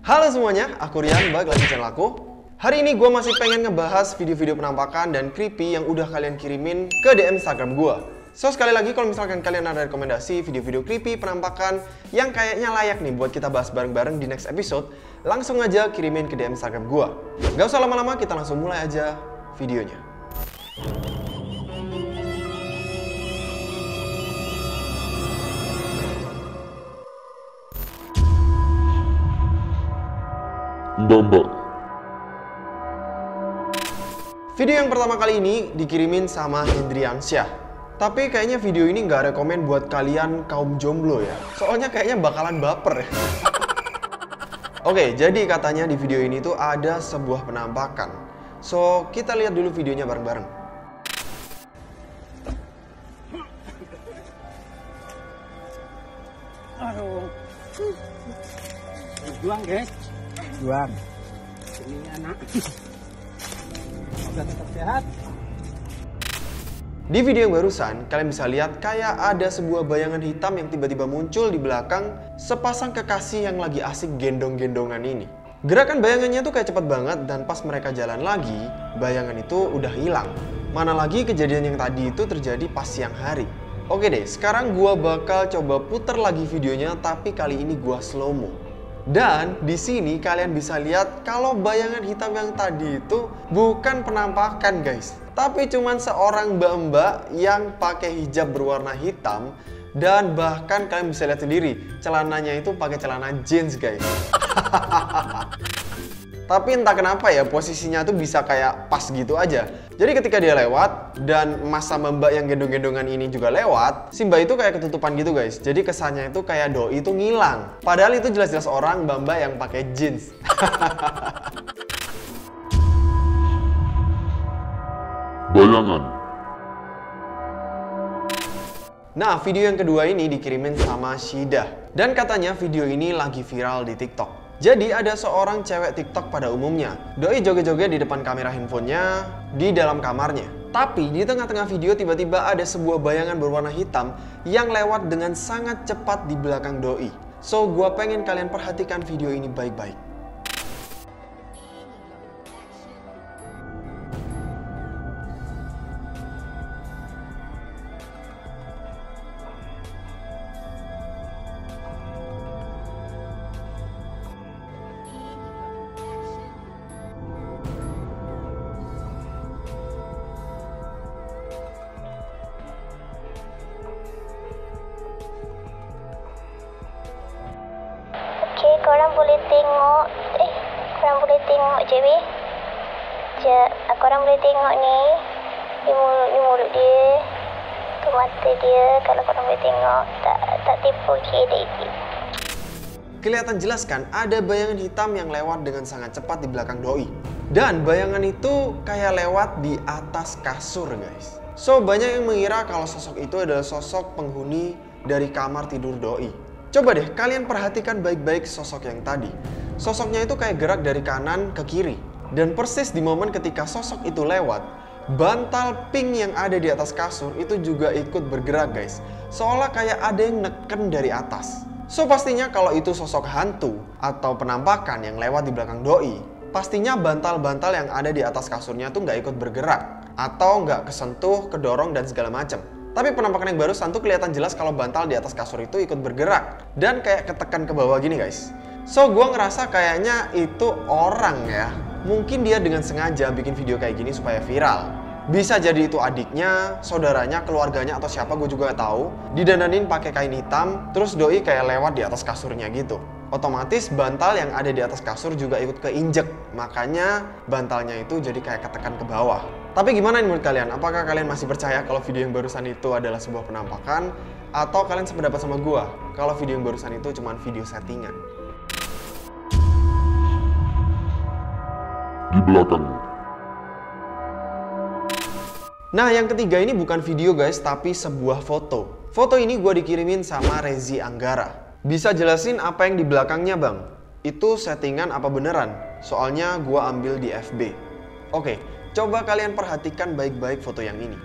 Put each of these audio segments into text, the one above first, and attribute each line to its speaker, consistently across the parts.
Speaker 1: Halo semuanya, aku Rian, balik lagi channel aku. Hari ini gue masih pengen ngebahas video-video penampakan dan creepy yang udah kalian kirimin ke DM Instagram gue. So sekali lagi kalau misalkan kalian ada rekomendasi video-video creepy penampakan yang kayaknya layak nih buat kita bahas bareng-bareng di next episode, langsung aja kirimin ke DM Instagram gue. Gak usah lama-lama, kita langsung mulai aja videonya.
Speaker 2: Mbak.
Speaker 1: Video yang pertama kali ini dikirimin sama Hendriansyah. Tapi kayaknya video ini nggak rekomen buat kalian kaum jomblo ya. Soalnya kayaknya bakalan baper ya. Oke, jadi katanya di video ini tuh ada sebuah penampakan. So, kita lihat dulu videonya bareng-bareng.
Speaker 3: Aduh. Juang guys. Juang. Ini anak. Semoga tetap sehat.
Speaker 1: Di video yang barusan, kalian bisa lihat kayak ada sebuah bayangan hitam yang tiba-tiba muncul di belakang sepasang kekasih yang lagi asik gendong-gendongan ini. Gerakan bayangannya tuh kayak cepet banget dan pas mereka jalan lagi, bayangan itu udah hilang. Mana lagi kejadian yang tadi itu terjadi pas siang hari. Oke deh, sekarang gua bakal coba puter lagi videonya tapi kali ini gua slow mo. Dan di sini kalian bisa lihat kalau bayangan hitam yang tadi itu bukan penampakan guys, tapi cuman seorang mbak-mbak yang pakai hijab berwarna hitam dan bahkan kalian bisa lihat sendiri celananya itu pakai celana jeans guys. Tapi entah kenapa ya posisinya tuh bisa kayak pas gitu aja. Jadi ketika dia lewat dan mas sama mbak yang gendong-gendongan ini juga lewat, si mbak itu kayak ketutupan gitu guys. Jadi kesannya itu kayak doi itu ngilang. Padahal itu jelas-jelas orang mbak-mbak yang pakai jeans.
Speaker 2: Bayangan.
Speaker 1: Nah, video yang kedua ini dikirimin sama Shida. Dan katanya video ini lagi viral di TikTok. Jadi ada seorang cewek TikTok pada umumnya. Doi joget-joget di depan kamera handphonenya di dalam kamarnya. Tapi di tengah-tengah video tiba-tiba ada sebuah bayangan berwarna hitam yang lewat dengan sangat cepat di belakang doi. So, gua pengen kalian perhatikan video ini baik-baik.
Speaker 4: Korang boleh tengok korang boleh tengok je weh. Korang boleh tengok ni di mulut dia, tu mata dia. Kalau korang boleh tengok, tak tipu KDT.
Speaker 1: Kelihatan jelas kan ada bayangan hitam yang lewat dengan sangat cepat di belakang doi. Dan bayangan itu kayak lewat di atas kasur guys. So banyak yang mengira kalau sosok itu adalah sosok penghuni dari kamar tidur doi. Coba deh kalian perhatikan baik-baik sosok yang tadi. Sosoknya itu kayak gerak dari kanan ke kiri. Dan persis di momen ketika sosok itu lewat, bantal pink yang ada di atas kasur itu juga ikut bergerak guys. Seolah kayak ada yang neken dari atas. So pastinya kalau itu sosok hantu atau penampakan yang lewat di belakang doi, pastinya bantal-bantal yang ada di atas kasurnya tuh nggak ikut bergerak. Atau nggak kesentuh, kedorong dan segala macam. Tapi penampakan yang barusan tuh kelihatan jelas kalau bantal di atas kasur itu ikut bergerak. Dan kayak ketekan ke bawah gini guys. So gue ngerasa kayaknya itu orang ya. Mungkin dia dengan sengaja bikin video kayak gini supaya viral. Bisa jadi itu adiknya, saudaranya, keluarganya atau siapa gue juga gak tahu. Didandanin pakai kain hitam, terus doi kayak lewat di atas kasurnya gitu. Otomatis bantal yang ada di atas kasur juga ikut keinjek. Makanya bantalnya itu jadi kayak ketekan ke bawah. Tapi gimana menurut kalian? Apakah kalian masih percaya kalau video yang barusan itu adalah sebuah penampakan? Atau kalian sependapat sama gua kalau video yang barusan itu cuma video settingan?
Speaker 2: Di belakangmu.
Speaker 1: Nah, yang ketiga ini bukan video guys, tapi sebuah foto. Foto ini gua dikirimin sama Rezi Anggara. Bisa jelasin apa yang di belakangnya bang? Itu settingan apa beneran? Soalnya gua ambil di FB. Oke, coba kalian perhatikan baik-baik foto yang ini.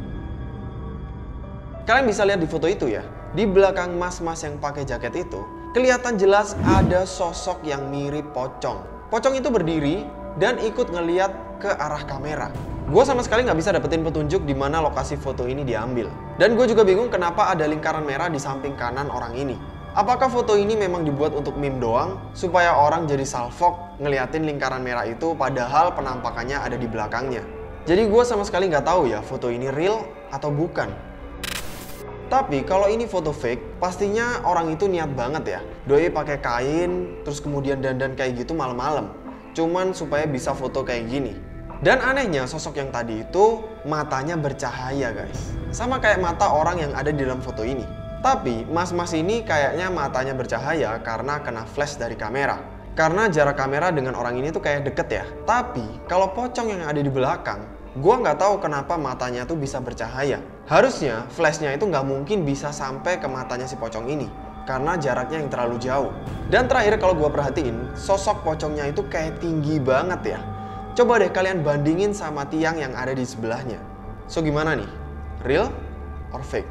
Speaker 1: Kalian bisa lihat di foto itu ya, di belakang mas-mas yang pakai jaket itu, kelihatan jelas ada sosok yang mirip pocong. Pocong itu berdiri dan ikut ngeliat ke arah kamera. Gue sama sekali nggak bisa dapetin petunjuk di mana lokasi foto ini diambil. Dan gue juga bingung kenapa ada lingkaran merah di samping kanan orang ini. Apakah foto ini memang dibuat untuk meme doang, supaya orang jadi salfok ngeliatin lingkaran merah itu padahal penampakannya ada di belakangnya. Jadi gue sama sekali nggak tahu ya foto ini real atau bukan. Tapi kalau ini foto fake, pastinya orang itu niat banget ya. Doi pakai kain, terus kemudian dandan kayak gitu malam-malam. Cuman supaya bisa foto kayak gini. Dan anehnya sosok yang tadi itu matanya bercahaya guys. Sama kayak mata orang yang ada di dalam foto ini. Tapi mas-mas ini kayaknya matanya bercahaya karena kena flash dari kamera. Karena jarak kamera dengan orang ini tuh kayak deket ya. Tapi kalau pocong yang ada di belakang, gua nggak tahu kenapa matanya tuh bisa bercahaya. Harusnya flashnya itu nggak mungkin bisa sampai ke matanya si pocong ini. Karena jaraknya yang terlalu jauh. Dan terakhir kalau gua perhatiin, sosok pocongnya itu kayak tinggi banget ya. Coba deh kalian bandingin sama tiang yang ada di sebelahnya. So gimana nih? Real or fake?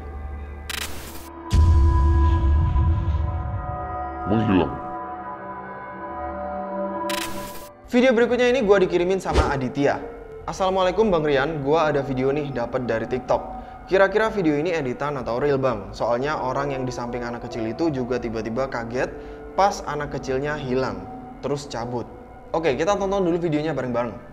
Speaker 2: Menghilang.
Speaker 1: Video berikutnya ini gue dikirimin sama Aditya. Assalamualaikum Bang Rian, gue ada video nih dapat dari TikTok. Kira-kira video ini editan atau real bang? Soalnya orang yang di samping anak kecil itu juga tiba-tiba kaget pas anak kecilnya hilang, terus cabut. Oke, kita tonton dulu videonya bareng-bareng.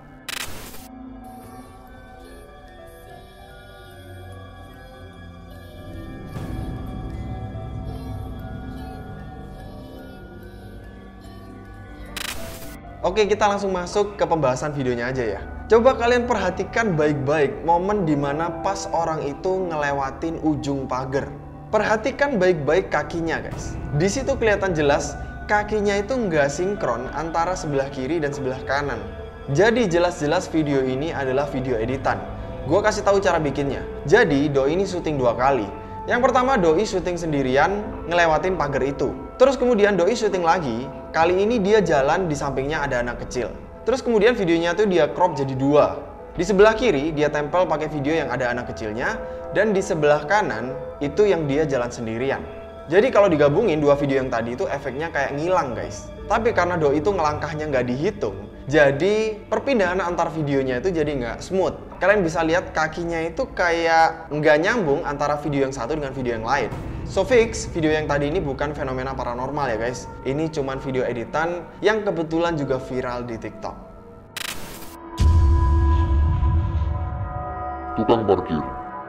Speaker 1: Oke, kita langsung masuk ke pembahasan videonya aja ya. Coba kalian perhatikan baik-baik momen dimana pas orang itu ngelewatin ujung pagar. Perhatikan baik-baik kakinya guys. Di situ kelihatan jelas kakinya itu nggak sinkron antara sebelah kiri dan sebelah kanan. Jadi jelas-jelas video ini adalah video editan. Gue kasih tahu cara bikinnya. Jadi Doi ini syuting 2 kali. Yang pertama Doi syuting sendirian ngelewatin pagar itu. Terus kemudian Doi syuting lagi, kali ini dia jalan di sampingnya ada anak kecil. Terus kemudian videonya tuh dia crop jadi 2. Di sebelah kiri dia tempel pakai video yang ada anak kecilnya, dan di sebelah kanan itu yang dia jalan sendirian. Jadi kalau digabungin 2 video yang tadi itu efeknya kayak ngilang guys. Tapi karena Doi itu ngelangkahnya nggak dihitung, jadi perpindahan antar videonya itu jadi nggak smooth. Kalian bisa lihat kakinya itu kayak nggak nyambung antara video yang satu dengan video yang lain. So fix, video yang tadi ini bukan fenomena paranormal ya guys. Ini cuman video editan yang kebetulan juga viral di TikTok.
Speaker 2: Tukang parkir.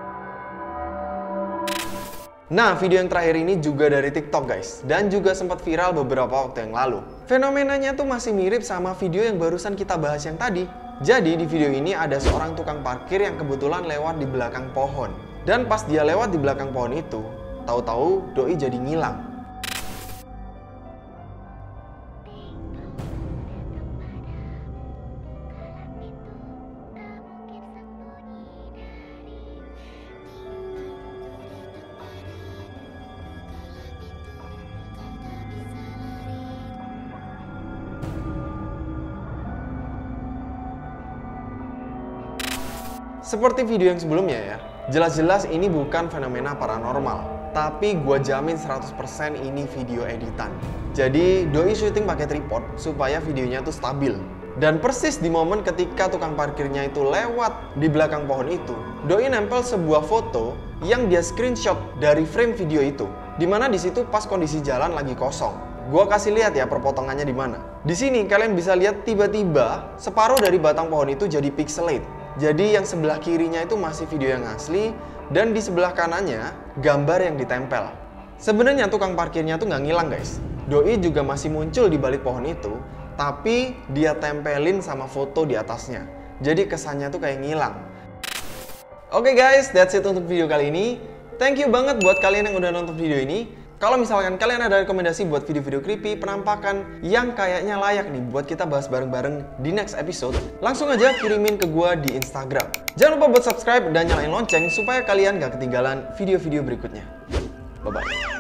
Speaker 1: Nah, video yang terakhir ini juga dari TikTok guys, dan juga sempat viral beberapa waktu yang lalu. Fenomenanya tuh masih mirip sama video yang barusan kita bahas yang tadi. Jadi di video ini ada seorang tukang parkir yang kebetulan lewat di belakang pohon. Dan pas dia lewat di belakang pohon itu, tahu-tahu Doi jadi ngilang. Seperti video yang sebelumnya ya, jelas-jelas ini bukan fenomena paranormal. Tapi gua jamin 100% ini video editan. Jadi Doi syuting pakai tripod supaya videonya tuh stabil. Dan persis di momen ketika tukang parkirnya itu lewat di belakang pohon itu, Doi nempel sebuah foto yang dia screenshot dari frame video itu. Dimana di situ pas kondisi jalan lagi kosong. Gua kasih lihat ya perpotongannya di mana. Di sini kalian bisa lihat tiba-tiba separuh dari batang pohon itu jadi pixelate. Jadi yang sebelah kirinya itu masih video yang asli, dan di sebelah kanannya gambar yang ditempel. Sebenarnya tukang parkirnya tuh nggak ngilang guys. Doi juga masih muncul di balik pohon itu, tapi dia tempelin sama foto di atasnya. Jadi kesannya tuh kayak ngilang. Oke guys, that's it untuk video kali ini. Thank you banget buat kalian yang udah nonton video ini. Kalau misalkan kalian ada rekomendasi buat video-video creepy, penampakan yang kayaknya layak nih buat kita bahas bareng-bareng di next episode, langsung aja kirimin ke gua di Instagram. Jangan lupa buat subscribe dan nyalain lonceng supaya kalian gak ketinggalan video-video berikutnya. Bye-bye.